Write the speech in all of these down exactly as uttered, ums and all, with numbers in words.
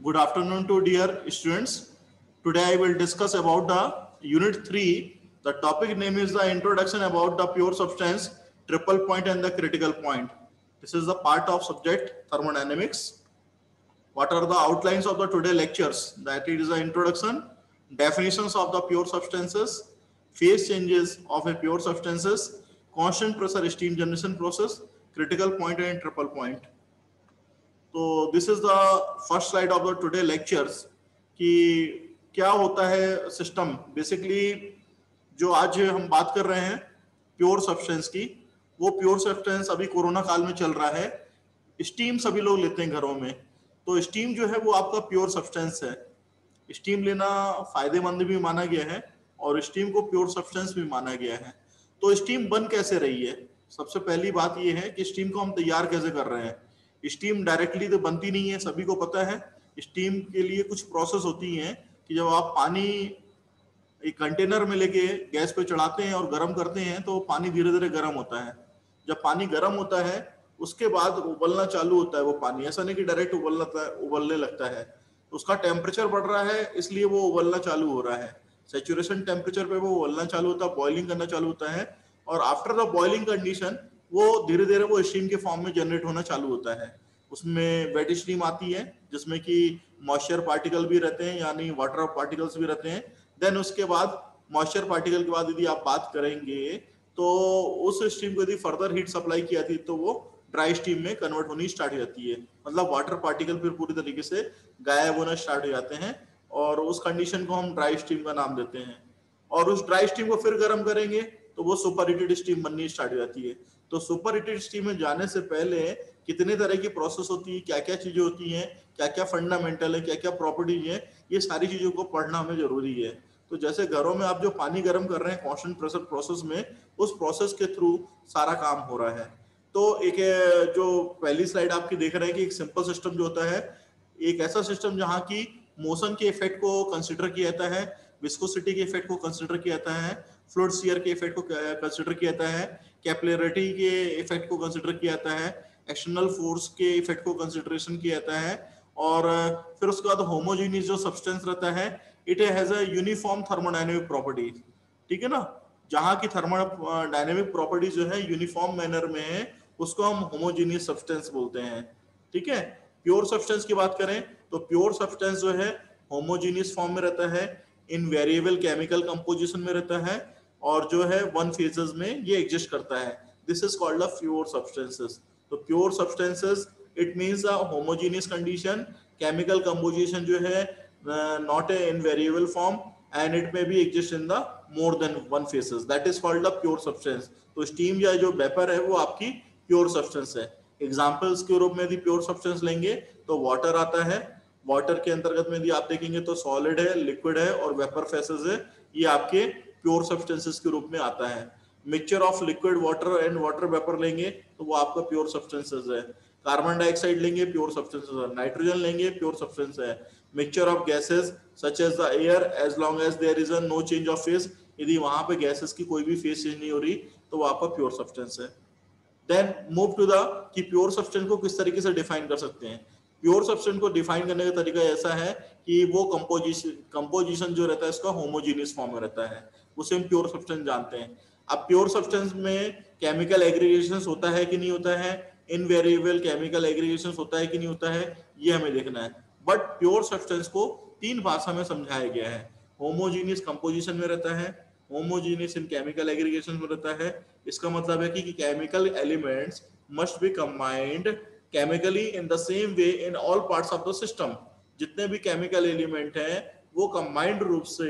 Good afternoon to dear students. Today I will discuss about the unit three. The topic name is the introduction about the pure substance, triple point and the critical point. This is the part of subject thermodynamics. What are the outlines of the today lectures? That it is the introduction, definitions of the pure substances, phase changes of a pure substances, constant pressure steam generation process, critical point and triple point. तो this is the first slide of the today lectures कि क्या होता है system basically जो आज हम बात कर रहे हैं प्योर सब्सटेंस की। वो प्योर सब्सटेंस अभी कोरोना काल में चल रहा है। स्टीम सभी लोग लेते हैं घरों में, तो स्टीम जो है वो आपका प्योर सब्सटेंस है। स्टीम लेना फायदेमंद भी माना गया है और स्टीम को प्योर सब्सटेंस भी माना गया है। तो स्टीम बन कैसे रही है? सबसे पहली बात यह है कि स्टीम को हम तैयार कैसे कर रहे हैं। स्टीम डायरेक्टली तो बनती नहीं है, सभी को पता है। स्टीम के लिए कुछ प्रोसेस होती हैं कि जब आप पानी एक कंटेनर में लेके गैस पे चढ़ाते हैं और गर्म करते हैं तो पानी धीरे धीरे गर्म होता है। जब पानी गर्म होता है उसके बाद उबलना चालू होता है वो पानी। ऐसा नहीं कि डायरेक्ट उबलना उबलने लगता है, तो उसका टेम्परेचर बढ़ रहा है इसलिए वो उबलना चालू हो रहा है। सैचुरेशन टेम्परेचर पे वो उबलना चालू होता है, बॉइलिंग करना चालू होता है और आफ्टर द बॉइलिंग कंडीशन वो धीरे धीरे वो स्टीम के फॉर्म में जनरेट होना चालू होता है। उसमें वेट स्टीम आती है जिसमें कि मॉइस्चर पार्टिकल भी रहते हैं यानी वाटर पार्टिकल्स भी रहते हैं। देन उसके बाद मॉइस्चर पार्टिकल के बाद यदि आप बात करेंगे तो उस स्टीम को यदि फर्दर हीट सप्लाई की जाती है तो वो ड्राई स्टीम में कन्वर्ट होनी स्टार्ट हो जाती है। मतलब वाटर पार्टिकल फिर पूरी तरीके से गायब होना स्टार्ट हो जाते हैं और उस कंडीशन को हम ड्राई स्टीम का नाम देते हैं। और उस ड्राई स्टीम को फिर गर्म करेंगे तो वो सुपर हीटेड स्टीम बननी स्टार्ट हो जाती है। तो सुपर हीटेड स्टीम में जाने से पहले कितने तरह की प्रोसेस होती है, क्या क्या चीजें होती हैं, क्या क्या फंडामेंटल है, क्या क्या प्रॉपर्टीज है, ये सारी चीजों को पढ़ना हमें जरूरी है। तो जैसे घरों में आप जो पानी गर्म कर रहे हैं कांस्टेंट प्रेशर प्रोसेस में, उस प्रोसेस के थ्रू सारा काम हो रहा है। तो एक जो पहली स्लाइड आपकी देख रहे हैं कि एक सिंपल सिस्टम जो होता है, एक ऐसा सिस्टम जहाँ की मोशन के इफेक्ट को कंसिडर किया जाता है, विस्कोसिटी के इफेक्ट को कंसिडर किया जाता है, फ्लूइड शियर के इफेक्ट को कंसिडर किया जाता है, कैपिलरिटी के इफेक्ट को कंसिडर किया जाता है, एक्सटर्नल फोर्स के इफेक्ट को कंसिडरेशन किया जाता है और फिर उसके बाद होमोजेनियस जो सब्सटेंस रहता है it has a uniform thermodynamic property. ठीक है ना, जहाँ की थर्मोडायनेमिक प्रॉपर्टी जो है यूनिफॉर्म मैनर में है उसको हम होमोजेनियस सब्सटेंस बोलते हैं। ठीक है, प्योर सब्सटेंस की बात करें तो प्योर सब्सटेंस जो है होमोजेनियस फॉर्म में रहता है, इनवेरिएबल केमिकल कंपोजिशन में रहता है और जो है वन फेजेस में ये एग्जिस्ट करता है। This is called a pure substances. तो pure substances it means a homogeneous condition, chemical composition जो है not a invariable form and it may be exist in the more than one phases, that is called a pure substance. तो steam या जो vapour है वो आपकी pure substance है। Examples के रूप में यदि प्योर सब्सटेंस लेंगे तो वाटर आता है। वाटर के अंतर्गत में यदि आप देखेंगे तो सॉलिड है, लिक्विड है और वेपर फेसेस है, ये आपके प्योर सब्सटेंसेस के रूप में आता है। Mixture of liquid water and water vapour लेंगे तो वो आपका प्योर सब्सटेंसेस है। कार्बन डाइऑक्साइड लेंगे प्योर सब्सटेंसेस है, नाइट्रोजन लेंगे प्योर सब्सटेंस है। Mixture of gases such as the air as long as there is a no change of phase, यदि वहां पे गैसेस की कोई भी फेज चेंज नहीं हो रही तो वो आपका प्योर सब्सटेंस है। देन मूव टू द कि प्योर सब्सटेंस को किस तरीके से डिफाइन कर सकते हैं। प्योर सब्सटेंस को डिफाइन करने का तरीका ऐसा है कि वो कंपोजिशन कंपोजिशन जो रहता है इसका होमोजेनियस फॉर्म में रहता है, उसे हम प्योर सब्सटेंस जानते हैं। अब प्योर सब्सटेंस में केमिकल एग्रीगेशन होता है कि नहीं होता है, इनवेरिएबल केमिकल एग्रीगेशन होता है कि नहीं होता है, ये हमें देखना है। बट प्योर सब्सटेंस को तीन भाषा में समझाया गया है। होमोजेनियस कंपोजिशन में रहता है, होमोजेनियस इन केमिकल एग्रीगेशन में रहता है। इसका मतलब है कि chemical elements must be combined chemically in the same way in all parts of the system. जितने भी केमिकल एलिमेंट हैं वो कंबाइंड रूप से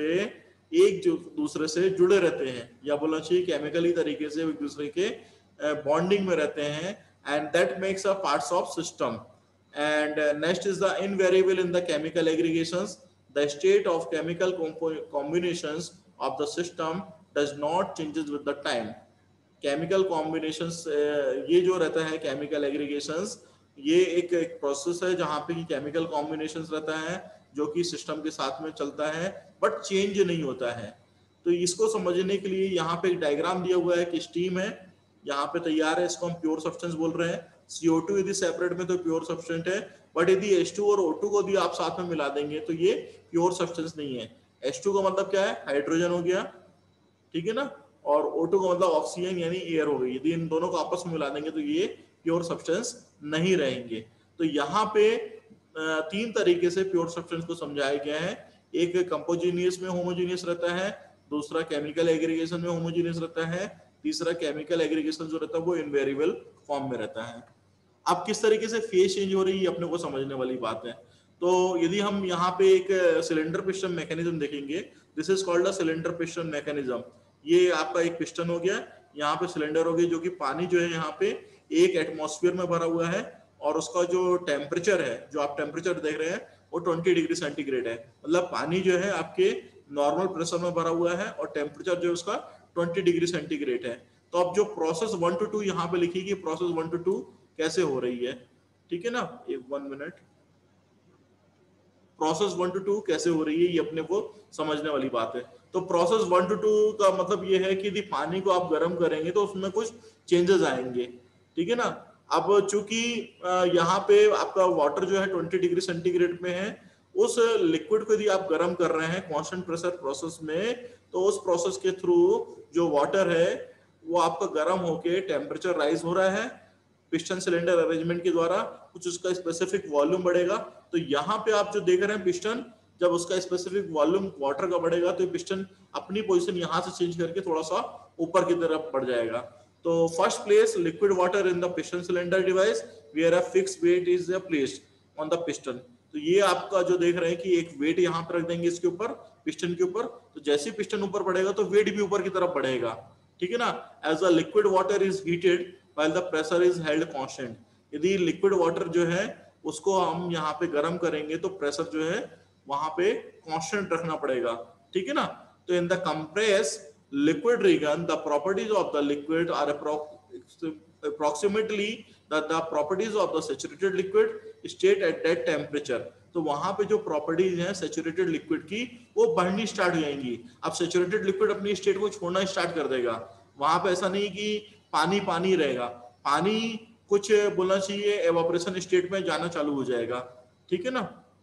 एक जो दूसरे से जुड़े रहते हैं, या बोलना चाहिए केमिकली तरीके से एक दूसरे के बॉन्डिंग में रहते हैं, and that makes a parts of system. And next is the invariable in the chemical aggregations, the state of chemical combinations of the system does not changes with the time. Chemical combinations ये जो रहता है chemical aggregations, ये एक, एक process है जहाँ पे केमिकल कॉम्बिनेशंस रहता है जो कि सिस्टम के साथ में चलता है बट चेंज नहीं होता है। तो इसको समझने के लिए यहाँ पे एक डायग्राम दिया हुआ है कि स्टीम है, यहाँ पे तैयार है, इसको हम प्योर सब्सटेंस बोल रहे हैं। सी ओ टू यदि सेपरेट में तो प्योर सब्सटेंट है बट यदि एच टू और ओ टू को भी आप साथ में मिला देंगे तो ये प्योर सब्सटेंस नहीं है। एच टू का मतलब क्या है, हाइड्रोजन हो गया, ठीक है ना, और ओ टू का मतलब ऑक्सीजन यानी एयर हो गई। यदि इन दोनों को आपस में मिला देंगे तो ये प्योर सब्सटेंस नहीं रहेंगे। तो यहाँ पे तीन तरीके से प्योर सब्सटेंस को समझाया गया है। एक कंपोजिनियस में होमोजीनियस रहता है, दूसरा केमिकल एग्रीगेशन में होमोजीनियस रहता है, तीसरा केमिकल एग्रीगेशन जो रहता है वो इनवेरिएबल फॉर्म में रहता है। अब किस तरीके से फेज चेंज हो रही है अपने को समझने वाली बात है। तो यदि हम यहाँ पे एक सिलेंडर पिस्टन मैकेनिज्म देखेंगे, this is called a cylinder piston mechanism. ये आपका एक पिस्टन हो गया, यहाँ पे सिलेंडर हो गई, जो कि पानी जो है यहाँ पे एक एटमॉस्फेयर में भरा हुआ है, और उसका जो टेम्परेचर है, जो आप टेम्परेचर देख रहे हैं वो ट्वेंटी डिग्री सेंटीग्रेड है। मतलब पानी जो है आपके नॉर्मल प्रेशर में भरा हुआ है और टेम्परेचर जो है उसका ट्वेंटी डिग्री सेंटीग्रेड है। तो अब जो प्रोसेस वन टू टू यहाँ पे लिखी गई, प्रोसेस वन टू टू कैसे हो रही है, ठीक है ना, एक one minute, process one two two कैसे हो रही है ये अपने को समझने वाली बात है। तो प्रोसेस वन टू टू का मतलब ये है कि यदि पानी को आप गर्म करेंगे तो उसमें कुछ चेंजेस आएंगे, ठीक है ना। अब चूंकि यहाँ पे आपका वाटर जो है ट्वेंटी डिग्री सेंटीग्रेड में है, उस लिक्विड को यदि आप गर्म कर रहे हैं कांस्टेंट प्रेशर प्रोसेस में, तो उस प्रोसेस के थ्रू जो वाटर है वो आपका गर्म होके टेम्परेचर राइज हो रहा है पिस्टन सिलेंडर अरेंजमेंट के द्वारा, कुछ उसका स्पेसिफिक वॉल्यूम बढ़ेगा। तो यहाँ पे आप जो देख रहे हैं पिस्टन, जब उसका स्पेसिफिक वॉल्यूम वाटर का बढ़ेगा तो पिस्टन अपनी पोजीशन यहाँ से चेंज करके थोड़ा सा ऊपर की तरफ बढ़ जाएगा। तो first place liquid water in the piston cylinder device where a fixed weight is placed on the piston. तो ये आपका जो देख रहे हैं कि एक वेट यहाँ पर रख देंगे इसके ऊपर, पिस्टन के ऊपर, तो जैसे पिस्टन ऊपर बढ़ेगा तो वेट भी ऊपर की तरफ बढ़ेगा, ठीक है ना। As a liquid water is heated while the pressure is held constant। यदि लिक्विड वाटर जो है उसको हम यहाँ पे गर्म करेंगे तो प्रेशर जो है वहां पे कांस्टेंट रखना पड़ेगा, ठीक है ना। तो in the compress liquid region the properties of the liquid are approximately the properties of the saturated liquid state at that temperature. तो वहां पे जो प्रॉपर्टीज हैं सैचुरेटेड लिक्विड की वो बढ़नी स्टार्ट हो जाएंगी। अब सैचुरेटेड लिक्विड अपनी स्टेट को छोड़ना स्टार्ट कर देगा। वहां पे ऐसा नहीं कि पानी पानी रहेगा, पानी कुछ बोलना चाहिए एवापोरेशन स्टेट में जाना चालू हो जाएगा, ठीक है ना।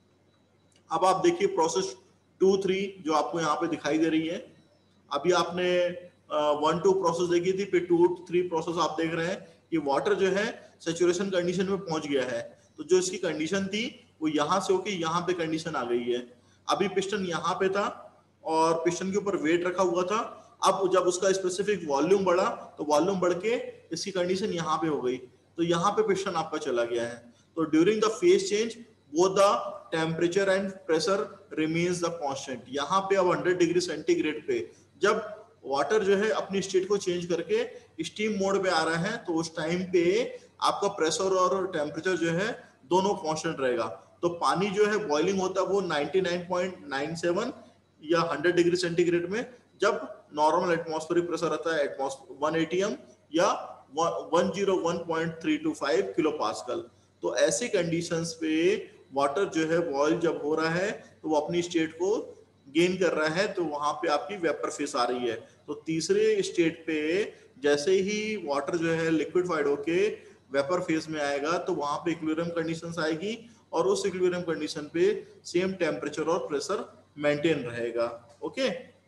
अब आप देखिए प्रोसेस टू थ्री जो आपको यहाँ पे दिखाई दे रही है। अभी आपने वन टू प्रोसेस देखी थी, फिर टू थ्री प्रोसेस आप देख रहे हैं कि वाटर जो है सैचुरेशन कंडीशन में पहुंच गया है। तो जो इसकी कंडीशन थी वो यहाँ से होके यहाँ पे कंडीशन आ गई है। अभी पिस्टन यहाँ पे था और पिस्टन के ऊपर वेट रखा हुआ था। अब जब उसका स्पेसिफिक वॉल्यूम बढ़ा तो वॉल्यूम बढ़ के इसकी कंडीशन यहाँ पे हो गई, तो यहाँ पे पिस्टन आपका चला गया है। तो during the phase change both the temperature and pressure remains the constant. यहाँ पे अब हंड्रेड डिग्री सेंटीग्रेड पे जब वाटर जो है अपनी स्टेट को चेंज करके स्टीम मोड पे आ रहा है तो उस टाइम पे आपका प्रेशर और टेम्परेचर जो है दोनों कांस्टेंट रहेगा। तो पानी जो है बॉइलिंग होता है वो ninety nine point nine seven या हंड्रेड डिग्री सेंटीग्रेड में, जब नॉर्मल एटमॉस्फेरिक प्रेशर रहता है एटमॉस्फेयर वन एटीएम या one zero one point three two five kilo pascal. तो ऐसी कंडीशंस पे वाटर जो है बॉयल जब हो रहा है तो वो अपनी स्टेट को गेन कर रहा है, तो वहां पे आपकी वेपर फेस आ रही है। तो तीसरे स्टेट पे जैसे ही वाटर जो है लिक्विफाइड होके वेपर फेज में आएगा तो वहां पे इक्विलिब्रियम कंडीशंस आएगी और उस इक्विलिब्रियम कंडीशन पे सेम टेम्परेचर और प्रेशर मेंटेन रहेगा। Okay,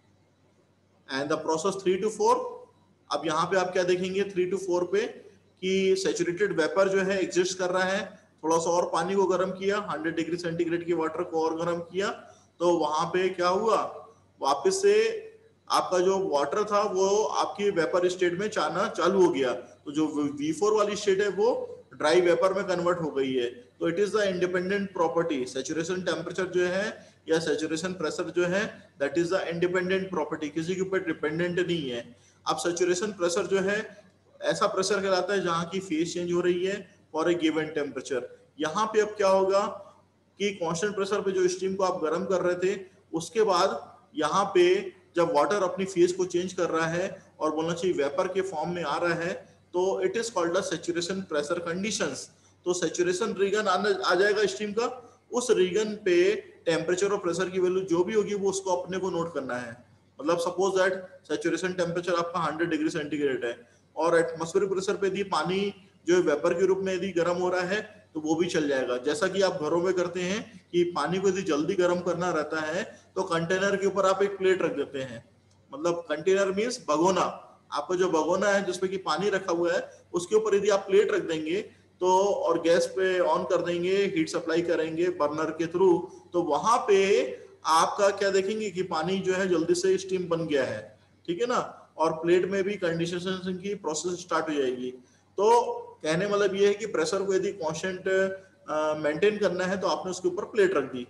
and the process three two four, अब यहाँ पे आप क्या देखेंगे थ्री टू फोर पे कि सैचुरेटेड वेपर जो है एग्जिस्ट कर रहा है। थोड़ा सा और पानी को गर्म किया, हंड्रेड डिग्री सेंटीग्रेड के वाटर को और गर्म किया, तो वहां पे क्या हुआ, वापस से आपका जो वाटर था वो आपकी वेपर स्टेट में जाना चालू हो गया। तो जो वी फोर वाली स्टेट है वो ड्राई वेपर में कन्वर्ट हो गई है। तो it is the independent property. Saturation temperature जो है या सैचुरेशन प्रेशर जो है that is the independent property, किसी के ऊपर डिपेंडेंट नहीं है। अब सैचुरेशन प्रेशर जो है ऐसा प्रेशर कहलाता है जहां की फेज चेंज हो रही है फॉर ए गिवन टेम्परेचर। यहाँ पे अब क्या होगा कि कांस्टेंट प्रेशर पे जो स्टीम को आप गर्म कर रहे थे उसके बाद यहाँ पे जब वाटर अपनी फेज को चेंज कर रहा है और बोलना चाहिए वेपर के फॉर्म में आ रहा है तो it is called the saturation pressure conditions. तो सैचुरेशन रीजन आ जाएगा स्टीम का, उस रीजन पे टेम्परेचर और प्रेशर की वैल्यू जो भी होगी वो उसको अपने को नोट करना है। मतलब सपोज दैट सैचुरेशन टेम्परेचर आपका हंड्रेड डिग्री सेंटीग्रेड है और एटमॉस्फेरिक प्रेशर पे यदि पानी जो वेपर के रूप में यदि गर्म हो रहा है तो वो भी चल जाएगा। जैसा कि आप घरों में करते हैं कि पानी को यदि जल्दी गर्म करना रहता है तो कंटेनर के ऊपर आप एक प्लेट रख देते हैं, मतलब कंटेनर मीन्स भगोना, आपका जो भगोना है जिसमें कि पानी रखा हुआ है उसके ऊपर यदि आप प्लेट रख देंगे तो और गैस पे ऑन कर देंगे, हीट सप्लाई करेंगे बर्नर के थ्रू, तो वहां पे आपका क्या देखेंगे कि पानी जो है जल्दी से स्टीम बन गया है, ठीक है ना, और प्लेट में भी कंडेंसेशन की प्रोसेस स्टार्ट हो जाएगी। तो कहने मतलब ये है कि प्रेशर को यदि कांस्टेंट मेंटेन करना है तो आपने उसके ऊपर प्लेट रख दी,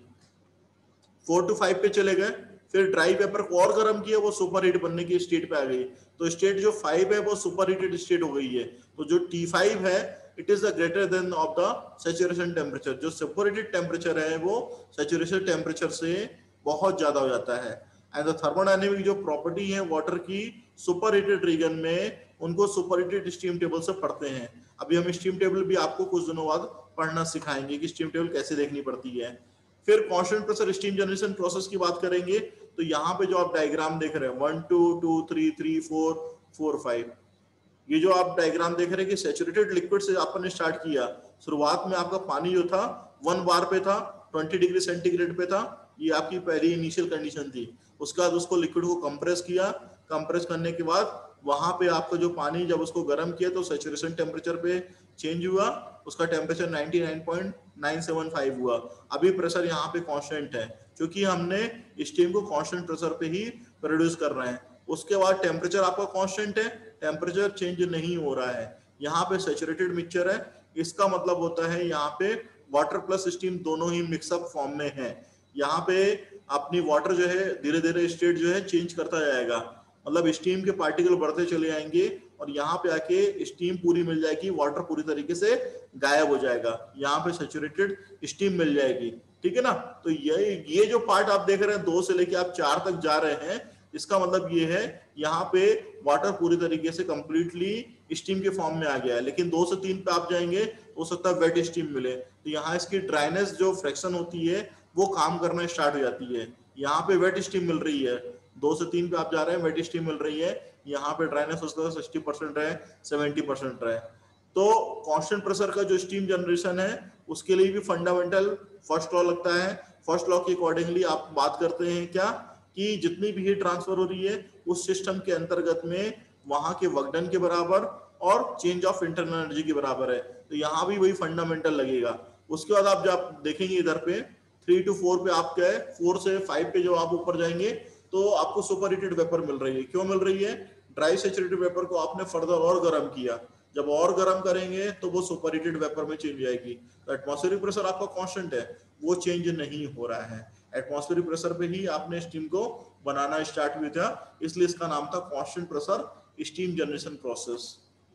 फोर टू फाइव पे चले गए, फिर ड्राई पेपर को और गर्म किया, वो सुपर हीट बनने की स्टेट पे आ गई, तो स्टेट जो फाइव है वो सुपर हीटेड स्टेट हो गई है। तो जो टी फाइव है it is the greater than of the saturation temperature, जो सुपर हीटेड टेम्परेचर है वो सैचुरेशन टेम्परेचर से बहुत ज्यादा हो जाता है। एंड द थर्मोडायनेमिक जो प्रॉपर्टी है वाटर की सुपर हीटेड रीजन में, उनको सुपर हीटेड स्टीम टेबल से पढ़ते हैं। अभी हम स्टीम टेबल भी आपको कुछ दिनों बाद पढ़ना सिखाएंगे कि स्टीम टेबल कैसे देखनी पड़ती है। फिर constant pressure steam generation process की बात करेंगे, तो यहाँ पे जो आप डायग्राम देख रहे हैं one two two three three four four five, ये जो आप डायग्राम देख रहे हैं कि सैचुरेटेड लिक्विड से आपने स्टार्ट किया, शुरुआत में आपका पानी जो था वन बार पे था, ट्वेंटी डिग्री सेंटीग्रेड पे था, ये आपकी पहली इनिशियल कंडीशन थी। उसके बाद उसको लिक्विड को कंप्रेस किया, कंप्रेस करने के बाद वहां पे आपका जो पानी जब उसको गर्म किया तो सैचुरेशन टेम्परेचर पे चेंज हुआ, उसका temperature ninety nine point nine seven five हुआ। अभी प्रेशर यहाँ पे कांस्टेंट है क्योंकि हमने स्टीम को कांस्टेंट प्रेशर पे ही प्रोड्यूस कर रहे हैं। उसके बाद टेम्परेचर आपका कांस्टेंट है, टेम्परेचर चेंज नहीं हो रहा है। यहाँ पे सैचुरेटेड मिक्सचर है, इसका मतलब होता है यहाँ पे वाटर प्लस स्टीम दोनों ही मिक्सअप फॉर्म में है। यहाँ पे अपनी वाटर जो है धीरे धीरे स्टेट जो है चेंज करता जाएगा, मतलब स्टीम के पार्टिकल बढ़ते चले आएंगे और यहाँ पे आके स्टीम पूरी मिल जाएगी, वाटर पूरी तरीके से गायब हो जाएगा, यहाँ पे सैचुरेटेड स्टीम मिल जाएगी, ठीक है ना। तो ये ये जो पार्ट आप देख रहे हैं दो से लेके आप चार तक जा रहे हैं, इसका मतलब ये है यहाँ पे वाटर पूरी तरीके से कंप्लीटली स्टीम के फॉर्म में आ गया है। लेकिन दो से तीन पे आप जाएंगे हो सकता है वेट स्टीम मिले, तो यहाँ इसकी ड्राइनेस जो फ्रैक्शन होती है वो काम करना स्टार्ट हो जाती है। यहाँ पे वेट स्टीम मिल रही है, दो से तीन पे आप जा रहे हैं वेट स्टीम मिल रही है, यहाँ पे ड्राइनेस हो सकता है सिक्सटी परसेंट रहे, सेवेंटी परसेंट रहे। तो कांस्टेंट प्रेशर का जो स्टीम जनरेशन है उसके लिए भी फंडामेंटल फर्स्ट लॉ लगता है। फर्स्ट लॉ के अकॉर्डिंगली आप बात करते हैं क्या कि जितनी भी हीट ट्रांसफर हो रही है उस सिस्टम के अंतर्गत में वहां के वर्क डन के बराबर और चेंज ऑफ इंटरनल एनर्जी के बराबर है, तो यहाँ भी वही फंडामेंटल लगेगा। उसके बाद आप जब देखेंगे इधर पे थ्री टू फोर पे आप क्या है, फोर से फाइव पे जो आप ऊपर जाएंगे तो आपको सुपर हीटेड वेपर मिल रही है। क्यों मिल रही है? ड्राई सैचुरेटेड वेपर को आपने फर्दर और गर्म किया, जब और गर्म करेंगे तो वो सुपर हीटेड वेपर में चेंज जाएगी। तो एटमॉस्फेरिक प्रेशर आपका कांस्टेंट है, वो चेंज नहीं हो रहा है। एटमॉस्फेरिक प्रेशर पे ही आपने स्टीम को बनाना स्टार्ट हुआ था, इसलिए इसका नाम था constant pressure steam generation process.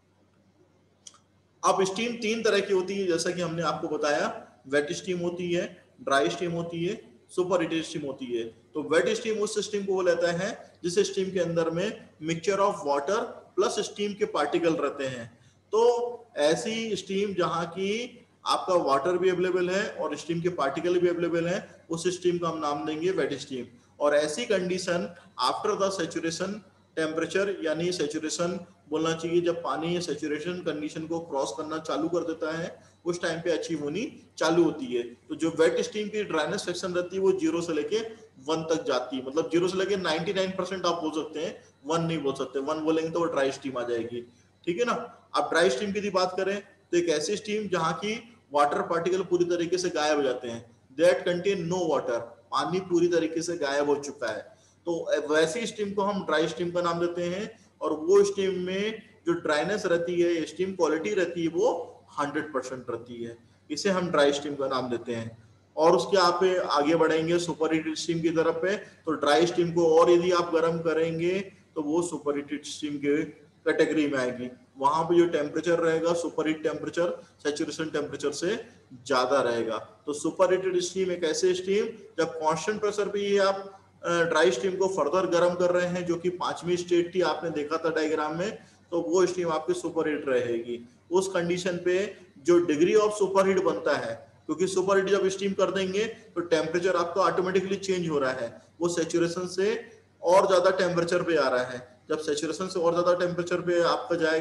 अब स्टीम तीन तरह की होती है जैसा कि हमने आपको बताया, वेट स्टीम होती है, ड्राई स्टीम होती है, सुपर हीटेड स्टीम होती है। तो वेट स्टीम उस स्टीम को लेता है जिस स्टीम के अंदर में mixture of water plus steam के पार्टिकल रहते हैं। तो ऐसी स्टीम जहां की आपका वाटर भी अवेलेबल है और स्टीम के पार्टिकल भी अवेलेबल है, उस स्टीम का हम नाम देंगे वेट स्टीम। और ऐसी condition after the saturation temperature, यानी सैचुरेशन बोलना चाहिए जब पानी सैचुरेशन कंडीशन को क्रॉस करना चालू कर देता है उस टाइम पे अचीव होनी चालू होती है। तो जो वेट स्टीम की ड्राइनेस फ्रैक्शन रहती है वो जीरो से लेके वन तक जाती है, मतलब जीरो से लेके नाइंटी नाइन परसेंट आप बोल सकते हैं, वन नहीं बोल सकते, वन बोलेंगे तो वो ड्राई स्टीम आ जाएगी, ठीक है ना। अब ड्राई स्टीम की बात करें तो एक ऐसी स्टीम जहां की वाटर पार्टिकल पूरी तरीके से गायब हो जाते हैं, दैट कंटेन नो वाटर, पानी पूरी तरीके से गायब हो चुका है, तो वैसी स्टीम को हम ड्राई स्टीम का नाम देते हैं। और वो स्टीम में जो ड्राइनेस रहती है, स्टीम क्वालिटी रहती है, वो हंड्रेड परसेंट रहती है, इसे हम ड्राई स्टीम का नाम देते हैं। और उसके आप आगे बढ़ेंगे सुपर हीटेड स्टीम की तरफ पे, तो ड्राई स्टीम को और यदि आप गर्म करेंगे तो वो सुपर हीटेड स्टीम के कैटेगरी में आएगी। वहां पे जो टेम्परेचर रहेगा super heat temperature saturation temperature से ज्यादा रहेगा। तो सुपर हीटेड स्टीम एक ऐसे स्टीम जब कांस्टेंट प्रेशर पे ही आप ड्राई स्टीम को फर्दर गर्म कर रहे हैं, जो कि पांचवी स्टेट थी आपने देखा था डायग्राम में, तो वो स्टीम आपकी सुपर हीट रहेगी। उस कंडीशन पे जो डिग्री ऑफ सुपर हीट बनता है, क्योंकि सुपर हीट जब स्टीम कर देंगे तो टेम्परेचर आपका ऑटोमेटिकली चेंज हो रहा है, वो सैचुरेशन से और ज्यादा टेम्परेचर पे आ रहा है। जब सैचुरेशन से और ज्यादा टेम्परेचर पे आपका जाएगा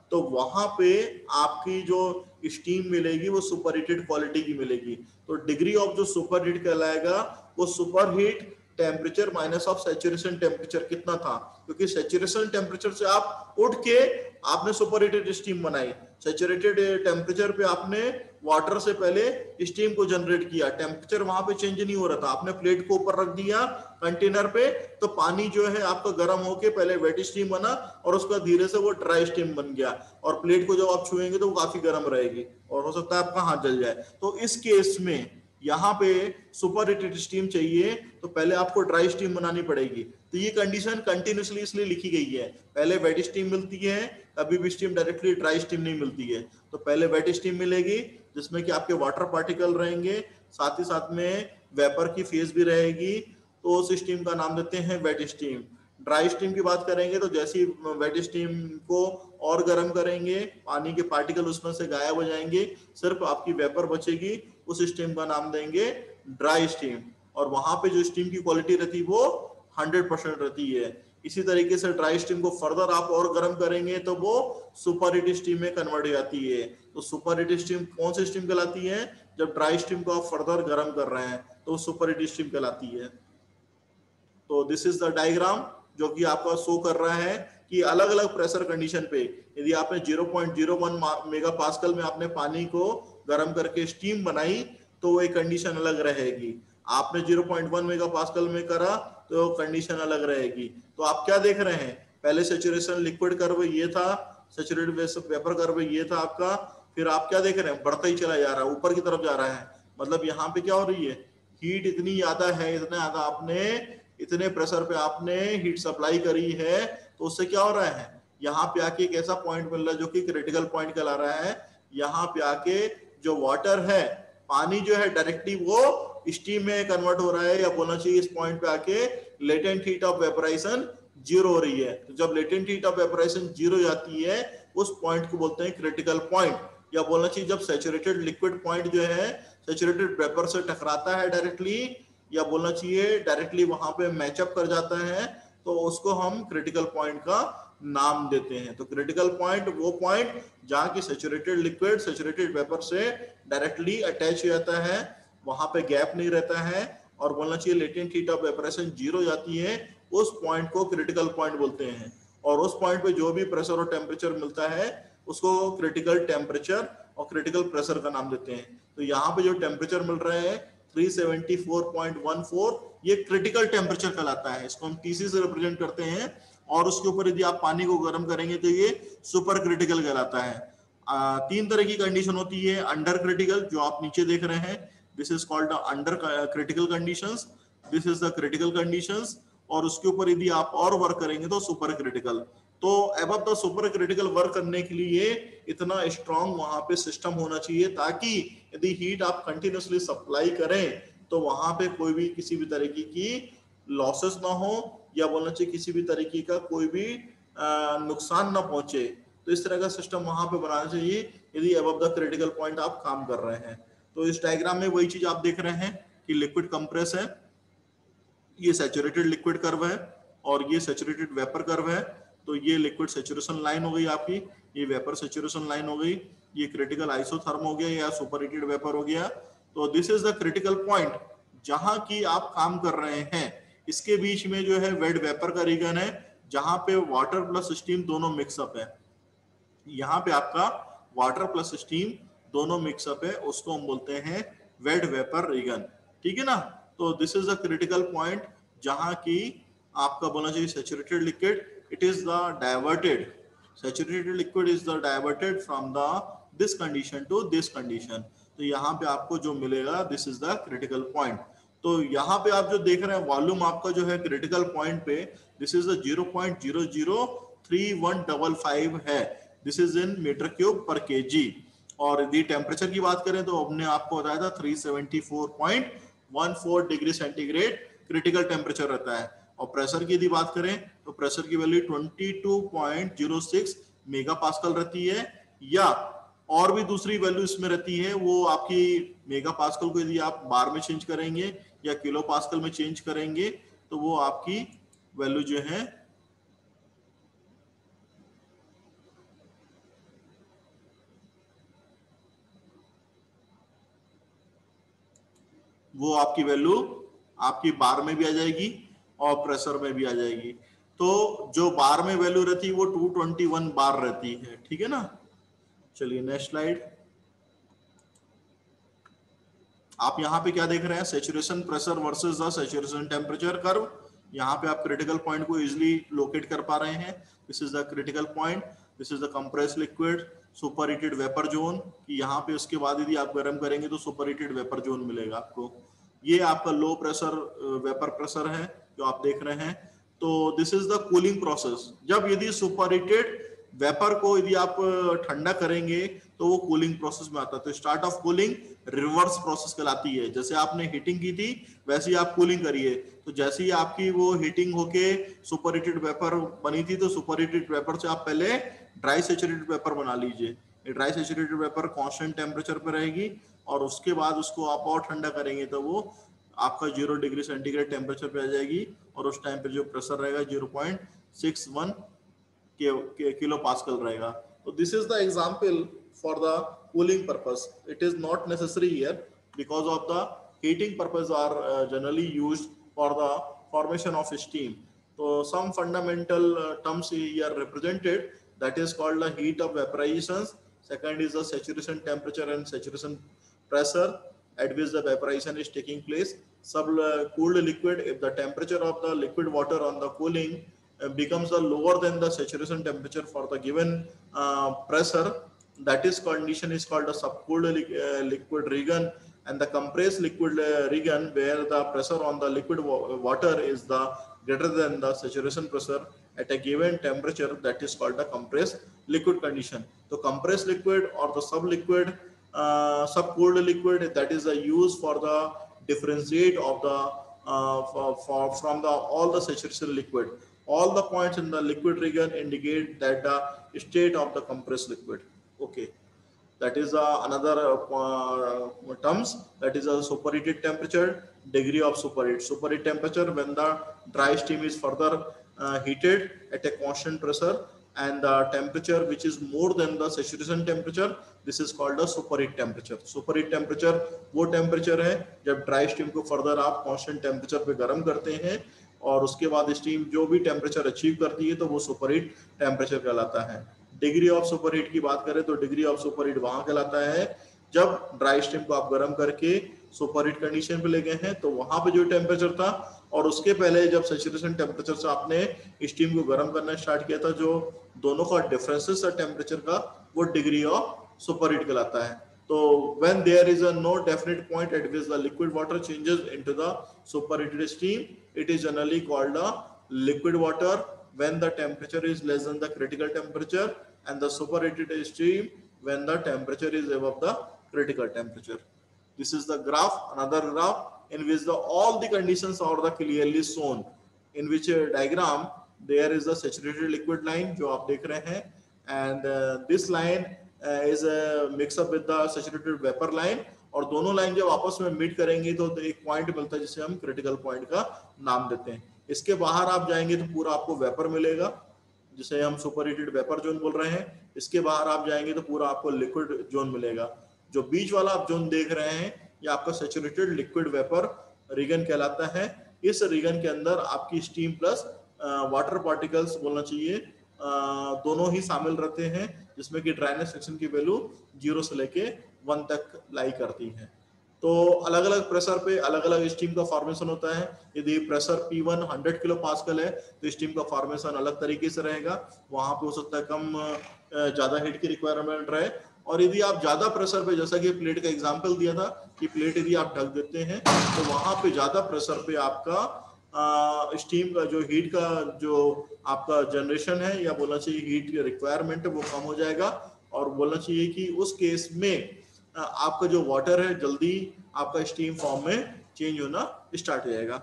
तो वहां पे आपकी जो स्टीम मिलेगी वो सुपर हीटेड क्वालिटी की मिलेगी। तो डिग्री ऑफ जो सुपर हीट कहलाएगा वो super heat temperature minus of saturation temperature कितना था, क्योंकि सैचुरेशन टेम्परेचर से आप उठ के आपने सुपर हीटेड स्टीम बनाई। सैचुरेटेड टेम्परेचर पे आपने वाटर से पहले स्टीम को जनरेट किया, टेम्परेचर वहां पे चेंज नहीं हो रहा था, आपने प्लेट को ऊपर रख दिया कंटेनर पे, तो पानी जो है आपका गर्म होके पहले वेट स्टीम बना और उसका धीरे से वो ड्राई स्टीम बन गया, और प्लेट को जब आप छुएंगे तो वो काफी गर्म रहेगी और हो सकता है आपका हाथ जल जाए। तो इस केस में यहाँ पे सुपर हीटेड स्टीम चाहिए तो पहले आपको ड्राई स्टीम बनानी पड़ेगी। तो ये कंडीशन कंटिन्यूसली इसलिए लिखी गई है, पहले वेट स्टीम मिलती है, कभी भी स्टीम डायरेक्टली ड्राई स्टीम नहीं मिलती है। तो पहले वेट स्टीम मिलेगी जिसमें कि आपके वाटर पार्टिकल रहेंगे, साथ ही साथ में वेपर की फेज भी रहेगी, तो उस स्टीम का नाम देते हैं वेट स्टीम। ड्राई स्टीम की बात करेंगे तो जैसी वेट स्टीम को और गर्म करेंगे, पानी के पार्टिकल उसमें से गायब हो जाएंगे, सिर्फ आपकी वेपर बचेगी, उस स्टीम का नाम देंगे ड्राई स्टीम। और वहां पे जो स्टीम की क्वालिटी रहती है वो हंड्रेड परसेंट रहती है। इसी तरीके से ड्राई स्टीम को फर्दर आप और गर्म करेंगे तो वो सुपर हीट स्टीम में कन्वर्ट हो जाती है। तो सुपर हीट स्टीम कौन सी स्टीम कहलाती है, जब ड्राई स्टीम को आप फर्दर गर्म कर रहे हैं तो सुपर हीट स्टीम कहलाती है। तो दिस इज द डायग्राम जो कि आपका शो कर रहा है कि अलग अलग प्रेशर कंडीशन पे यदि आपने zero point zero one mega pascal में आपने पानी को गर्म करके स्टीम बनाई तो वो एक कंडीशन अलग रहेगी, आपने zero point one mega pascal में करा तो कंडीशन अलग रहेगी। तो आप क्या देख रहे हैं, पहले सैचुरेशन लिक्विड कर्व ये था, सैचुरेटेड वेपर कर्व ये था आपका, फिर आप क्या देख रहे हैं, बढ़ता ही चला जा रहा है, ऊपर की तरफ जा रहा है। मतलब यहाँ पे क्या हो रही है, हीट इतनी ज्यादा है, इतना ज्यादा आपने इतने प्रेशर पे आपने हीट सप्लाई करी है, तो उससे क्या हो रहा है, यहाँ पे आके एक ऐसा पॉइंट मिल रहा है जो कि क्रिटिकल पॉइंट कहला रहा है। यहाँ पे आके जो वाटर है, पानी जो है डायरेक्टली वो स्टीम में कन्वर्ट हो रहा है, या बोलना चाहिए इस पॉइंट पे आके latent heat of vaporisation zero हो रही है। तो जब latent heat of vaporisation zero जाती है उस पॉइंट को बोलते हैं क्रिटिकल पॉइंट, या बोलना चाहिए जब सैचुरेटेड लिक्विड पॉइंट जो है सैचुरेटेड वेपर से टकराता है डायरेक्टली, या बोलना चाहिए डायरेक्टली वहां पे मैचअप कर जाता है, तो उसको हम क्रिटिकल पॉइंट का नाम देते हैं। तो क्रिटिकल पॉइंट वो पॉइंट जहां की सैचुरेटेड लिक्विड सैचुरेटेड वेपर से डायरेक्टली अटैच हो जाता है, वहां पे गैप नहीं रहता है, और बोलना चाहिए latent heat of vaporisation zero जाती है, उस पॉइंट को क्रिटिकल पॉइंट बोलते हैं। और उस पॉइंट पे जो भी प्रेशर और टेम्परेचर मिलता है उसको क्रिटिकल टेम्परेचर और क्रिटिकल प्रेशर का नाम देते हैं। तो यहाँ पे जो टेम्परेचर मिल रहा है three seventy four point one four, ये क्रिटिकल टेम्परेचर कहलाता है, इसको हम टीसी से रिप्रेजेंट करते हैं। और उसके ऊपर यदि आप पानी को गर्म करेंगे तो ये सुपर क्रिटिकल कहलाता है। आ, तीन तरह की कंडीशन होती है, अंडर क्रिटिकल जो आप नीचे देख रहे हैं, this is called the under critical conditions, this is the critical conditions, और उसके ऊपर यदि आप और वर्क करेंगे तो सुपर क्रिटिकल। तो above the super critical work करने के लिए इतना स्ट्रॉन्ग वहां पे सिस्टम होना चाहिए ताकि यदि हीट आप कंटिन्यूसली सप्लाई करें तो वहां पे कोई भी किसी भी तरीके की लॉसेस ना हो, या बोलना चाहिए किसी भी तरीके का कोई भी नुकसान ना पहुंचे। तो इस तरह का सिस्टम वहां पे बनाना चाहिए यदि अबव द क्रिटिकल पॉइंट आप काम कर रहे हैं। तो इस डायग्राम में वही चीज आप देख रहे हैं कि लिक्विड कंप्रेस है, ये सैचुरेटेड लिक्विड कर्व है, और ये सैचुरेटेड वेपर कर्व है। तो ये लिक्विड सैचुरेशन लाइन हो गई आपकी, ये वेपर सैचुरेशन लाइन हो गई, ये क्रिटिकल आइसोथर्म हो गया या सुपर हीटेड वेपर हो गया। तो this is the critical point जहां की आप काम कर रहे हैं। इसके बीच में जो है वेट वेपर का रीजन है जहां पे वाटर प्लस स्टीम दोनों मिक्सअप है, यहाँ पे आपका वाटर प्लस स्टीम दोनों मिक्सअप है, उसको हम बोलते हैं वेट वेपर रीजन, ठीक है ना। तो this is the critical point जहां की आपका बोलना चाहिए saturated liquid, it is the diverted, saturated liquid is the diverted from the this condition to this condition. तो यहाँ पे आपको जो मिलेगा this is the critical point. तो यहाँ पे आप जो देख रहे हैं वॉल्यूम आपका जो है क्रिटिकल पॉइंट पे this is the zero point zero zero three one double five है, this is in metre cube per KG. और यदि टेम्परेचर की बात करें तो हमने आपको बताया था three seventy four point one four degree centigrade critical temperature रहता है। और प्रेशर की यदि बात करें तो प्रेशर की value twenty two point zero six mega pascal रहती है, या और भी दूसरी वैल्यू इसमें रहती है, वो आपकी मेगा पास्कल को यदि आप बार में चेंज करेंगे या किलो पास्कल में चेंज करेंगे तो वो आपकी वैल्यू जो है वो आपकी वैल्यू आपकी बार में भी आ जाएगी और प्रेशर में भी आ जाएगी। तो जो बार में वैल्यू रहती है वो टू ट्वेंटी वन बार रहती है, ठीक है ना। चलिए नेक्स्ट स्लाइड। आप यहाँ पे क्या देख रहे हैं, saturation pressure versus the saturation temperature curve. यहाँ पे आप क्रिटिकल पॉइंट को इजिली लोकेट कर पा रहे हैं। This is the critical point, this is the compress liquid, super heated vapour zone. यहाँ पे उसके बाद यदि आप गर्म करेंगे तो सुपर हीटेड वेपर जोन मिलेगा आपको। ये आपका लो प्रेशर वेपर प्रेशर है जो आप देख रहे हैं। तो this is the cooling process. जब यदि सुपर हीटेड वेपर को यदि आप ठंडा करेंगे तो वो कूलिंग प्रोसेस में आता है। तो start of cooling reverse process कहलाती है। जैसे आपने हीटिंग की थी वैसे ही आप कूलिंग करिए। तो जैसे ही आपकी वो हीटिंग होके सुपर हीटेड वेपर बनी थी तो सुपर हीटेड वेपर से आप पहले ड्राई सैचुरेटेड वेपर बना लीजिए। ये dry saturated vapour constant temperature पर रहेगी और उसके बाद उसको आप और ठंडा करेंगे तो वो आपका जीरो डिग्री सेंटीग्रेड टेम्परेचर पे आ जाएगी और उस टाइम पे जो प्रेशर रहेगा zero point six one kilo pascal रहेगा। तो this is the example for the cooling purpose. It is not necessary here because of the heating purpose are generally used for the formation of steam. तो some fundamental terms here represented, that is called the heat of vaporization. Second is the saturation temperature and saturation pressure at which the vaporization is taking place. Sub cooled liquid, if the temperature of the liquid water on the cooling uh, becomes the lower than the saturation temperature for the given uh, pressure, that is condition is called the subcooled li uh, liquid region, and the compressed liquid uh, region where the pressure on the liquid wa water is the greater than the saturation pressure at a given temperature, that is called the compressed liquid condition. So compressed liquid or the sub-liquid, uh, sub-cooled liquid, that is the use for the differentiate of the uh, for, for from the all the saturation liquid. All the points in the liquid region indicate that the state of the compressed liquid. Okay. That is uh, another uh, terms, that is a superheated temperature, degree of superheat. Superheat temperature when the dry steam is further uh, heated at a constant pressure, and the temperature which is more than the saturation temperature, this is called the superheat temperature. Superheat temperature वो temperature है जब dry steam को further आप constant temperature पे गर्म करते हैं और उसके बाद steam जो भी temperature achieve करती है तो वो superheat temperature कहलाता है। डिग्री ऑफ सुपरहीट की बात करें तो डिग्री ऑफ सुपरहीट वहां कहलाता है जब ड्राई स्टीम को आप गर्म करके सुपरहीट कंडीशन पे ले गए हैं तो वहां पे जो टेम्परेचर था और उसके पहले जब सैचुरेशन टेम्परेचर से आपने स्टीम को गर्म करना स्टार्ट किया था, जो दोनों का डिफरेंसेस है टेम्परेचर का, वो डिग्री ऑफ सुपरहीट कहलाता है। तो when there is a no definite point at which the liquid water changes into the superheated steam, it is generally called a liquid water when the temperature is less than the critical temperature, and the superheated steam when the temperature is above the critical temperature. This is the graph, another graph in which the all the conditions are the clearly shown, in which a diagram there is the saturated liquid line जो आप देख रहे हैं, and uh, this line uh, is a mix up with the saturated vapor line, और दोनों line जब आपस में मीट करेंगे तो एक पॉइंट मिलता है जिसे हम क्रिटिकल पॉइंट का नाम देते हैं। इसके बाहर आप जाएंगे तो पूरा आपको वेपर मिलेगा जिसे हम सुपरहीटेड वेपर जोन बोल रहे हैं। इसके बाहर आप जाएंगे तो पूरा आपको लिक्विड जोन मिलेगा। जो बीच वाला आप जोन देख रहे हैं ये आपका सैचुरेटेड लिक्विड वेपर रीजन कहलाता है। इस रीजन के अंदर आपकी स्टीम प्लस वाटर पार्टिकल्स बोलना चाहिए आ, दोनों ही शामिल रहते हैं, जिसमें कि ड्राइनेस सेक्शन की वैल्यू जीरो से लेके वन तक लाई करती है। तो अलग अलग प्रेशर पे अलग अलग स्टीम का फॉर्मेशन होता है। यदि pressure P one hundred kilo pascal है तो स्टीम का फॉर्मेशन अलग तरीके से रहेगा, वहां पे हो सकता है कम ज्यादा हीट की रिक्वायरमेंट रहे। और यदि आप ज्यादा प्रेशर पे, जैसा कि प्लेट का एग्जांपल दिया था कि प्लेट यदि आप ढक देते हैं तो वहां पे ज्यादा प्रेशर पे आपका स्टीम का जो हीट का जो आपका जनरेशन है या बोलना चाहिए हीट की रिक्वायरमेंट है वो कम हो जाएगा, और बोलना चाहिए कि उस केस में आपका जो वाटर है जल्दी आपका स्टीम फॉर्म में चेंज होना स्टार्ट हो जाएगा।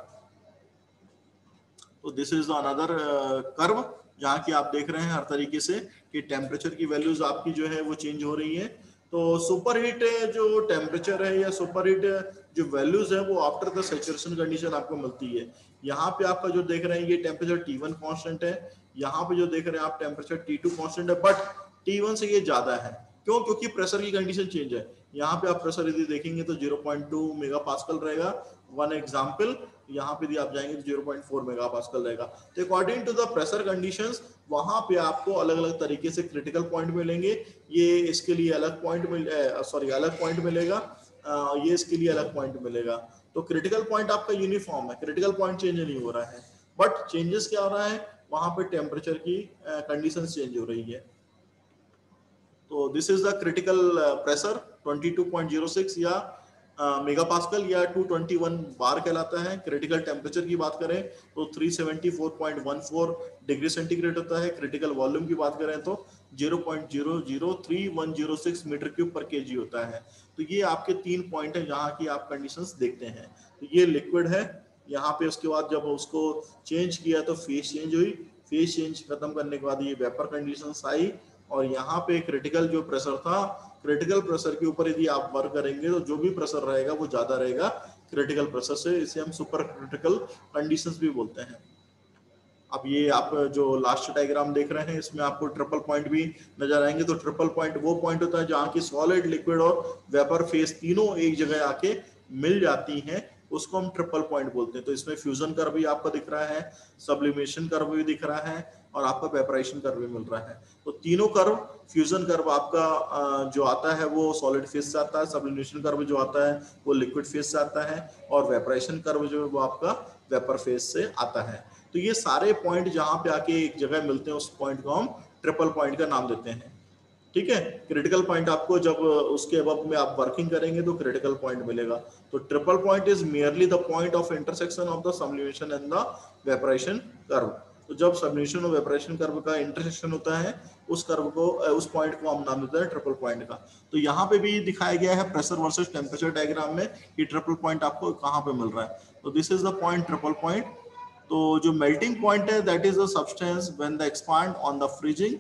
तो दिस इज अनदर कर्व जहाँ की आप देख रहे हैं हर तरीके से कि टेम्परेचर की वैल्यूज आपकी जो है वो चेंज हो रही है। तो सुपरहीट जो टेम्परेचर है या सुपरहीट जो वैल्यूज है वो आफ्टर द सैचुरेशन कंडीशन आपको मिलती है। यहाँ पे आपका जो देख रहे हैं ये टेम्परेचर टी वन कांस्टेंट है, यहाँ पे जो देख रहे हैं आप टेम्परेचर टी टू कांस्टेंट है, बट टी वन से ये ज्यादा है। क्यों? क्योंकि प्रेशर की कंडीशन चेंज है। यहाँ पे आप प्रेशर यदि देखेंगे तो zero point two mega pascal रहेगा, वन एग्जाम्पल। यहाँ पे यदि आप जाएंगे तो zero point four mega pascal रहेगा। तो according to the pressure conditions वहां पे आपको अलग अलग तरीके से क्रिटिकल पॉइंट मिलेंगे। ये इसके लिए अलग पॉइंट मिल सॉरी अलग पॉइंट मिलेगा, आ, ये इसके लिए अलग पॉइंट मिलेगा। तो क्रिटिकल पॉइंट आपका यूनिफॉर्म है, क्रिटिकल पॉइंट चेंज नहीं हो रहा है, बट चेंजेस क्या हो रहा है, वहां पे टेम्परेचर की कंडीशन चेंज हो रही है। तो this is the critical pressure twenty two point zero six या मेगा पास्कल या टू ट्वेंटी वन बार कहलाता है। क्रिटिकल टेम्परेचर की बात करें तो three seventy four point one four degree centigrade होता है। क्रिटिकल वॉल्यूम की बात करें तो zero point zero zero three one zero six metre cube per KG होता है। तो ये आपके तीन पॉइंट है जहाँ की आप कंडीशंस देखते हैं। तो ये लिक्विड है, यहाँ पे उसके बाद जब उसको चेंज किया तो फेस चेंज हुई, फेस चेंज खत्म करने के बाद ये वेपर कंडीशंस आई, और यहाँ पे क्रिटिकल जो प्रेशर था, क्रिटिकल प्रेशर के ऊपर यदि आप वर्क करेंगे तो जो भी प्रेशर रहेगा वो ज्यादा रहेगा क्रिटिकल प्रेशर से, इसे हम सुपर क्रिटिकल कंडीशंस भी बोलते हैं। अब ये आप जो लास्ट डायग्राम देख रहे हैं इसमें आपको ट्रिपल पॉइंट भी नजर आएंगे। तो ट्रिपल पॉइंट वो पॉइंट होता है जहाँ की सॉलिड, लिक्विड और वेपर फेस तीनों एक जगह आके मिल जाती हैं, उसको हम ट्रिपल पॉइंट बोलते हैं। तो इसमें फ्यूजन कर्व भी आपका दिख रहा है, सब्लिमेशन कर्व भी दिख रहा है, और आपका वेपराइजेशन कर्व भी मिल रहा है। तो तीनों कर्व, फ्यूजन कर्व आपका जो आता है वो सॉलिड फेज से आता है, सब्लिमेशन कर्व जो आता है वो लिक्विड फेज से आता है, और वेपराइजेशन कर्व जो है वो आपका वेपर फेज से आता है। तो ये सारे पॉइंट जहां पे आके एक जगह मिलते हैं उस पॉइंट को हम ट्रिपल पॉइंट का नाम देते हैं। ठीक है, क्रिटिकल पॉइंट आपको जब उसके अबव में आप वर्किंग करेंगे तो क्रिटिकल पॉइंट मिलेगा। तो triple point is merely the point of intersection of the sublimation and the vaporization curve. तो जब सब्लिमेशन और वेपराइजेशन कर्व का इंटरसेक्शन होता है उस कर्व को, उस पॉइंट को हम नाम देते हैं ट्रिपल पॉइंट का। तो यहाँ पे भी दिखाया गया है प्रेशर वर्सेस टेम्परेचर डायग्राम में कि ट्रिपल पॉइंट आपको कहाँ पे मिल रहा है। तो this is the point triple point. तो जो मेल्टिंग पॉइंट है that is the substance when the expand on the freezing.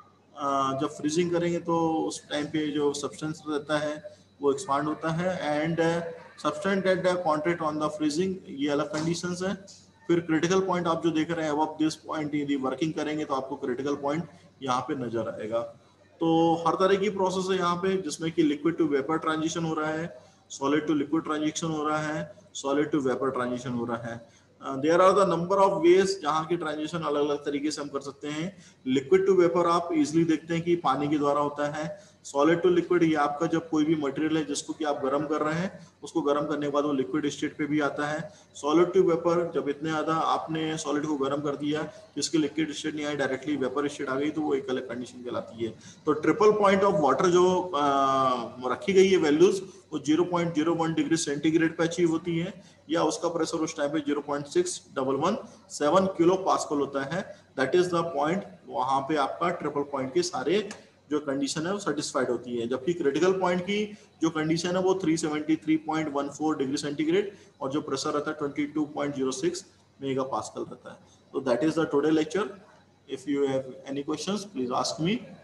जब फ्रीजिंग करेंगे तो उस टाइम पे जो सब्सटेंस रहता है वो एक्सपांड होता है, and substance at the contact on the freezing, ये अलग कंडीशंस है। फिर क्रिटिकल पॉइंट आप जो देख रहे हैं अब दिस पॉइंट यदि वर्किंग करेंगे तो आपको क्रिटिकल पॉइंट यहाँ पे नजर आएगा। तो हर तरह की प्रोसेस है यहाँ पे जिसमें कि लिक्विड टू वेपर ट्रांजिशन हो रहा है, सॉलिड टू लिक्विड ट्रांजिशन हो रहा है, सॉलिड टू वेपर ट्रांजिशन हो रहा है। There are the number of ways जहाँ की ट्रांजिशन अलग अलग तरीके से हम कर सकते हैं। लिक्विड टू वेपर आप इजीली देखते हैं कि पानी के द्वारा होता है। सॉलिड टू लिक्विड ये आपका जब कोई भी मटेरियल है जिसको कि आप गर्म कर रहे हैं उसको गर्म करने के बाद वो लिक्विड स्टेट पे भी आता है। सॉलिड टू वेपर जब इतने ज्यादा आपने सॉलिड को गर्म कर दिया जिसकी लिक्विड स्टेट नहीं आई, डायरेक्टली वेपर स्टेट आ गई, तो वो एक अलग कंडीशन कहलाती है। तो ट्रिपल पॉइंट ऑफ वाटर जो आ, रखी गई है वैल्यूज वो zero point zero one degree centigrade पे अचीव होती है, या उसका प्रेशर उस टाइम पे zero point six one one seven kilopascal होता है। दैट इज द पॉइंट, वहां पे आपका ट्रिपल पॉइंट के सारे जो कंडीशन है वो सेटिस्फाइड होती है। जबकि क्रिटिकल पॉइंट की जो कंडीशन है वो three seventy three point one four degree centigrade और जो प्रेशर रहता है twenty two point zero six mega pascal रहता है। तो that is the today lecture. If you have any questions please ask me.